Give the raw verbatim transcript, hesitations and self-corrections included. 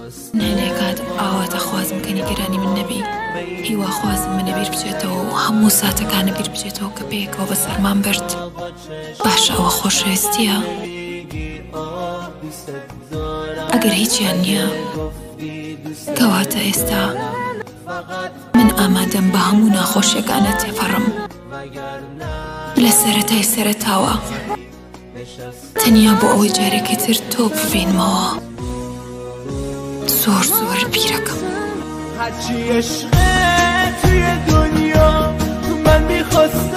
نهێنێ کات ئاواتە خوازم کەنی گەرانی من نەبی هیوا خوازم منە بیر بچێتەوە و هەموو ساتەکانە بیر بچێتەوە کە پێیەکەوە بە سەرمان برد باش ئەوە خۆشەویستیە ئەگەر هیچیان نییە کەواتە ئێستا من ئامادەم بە هەموو ناخۆشیەکانە تێپەڕم لە سەرەتای سەرەتاوە تەنیا بۆ ئەوەی جارێکی تر تۆ ببینمەوە زۆر زۆر بیرەکەم هرچی عشقه توی دنیا من میخواستم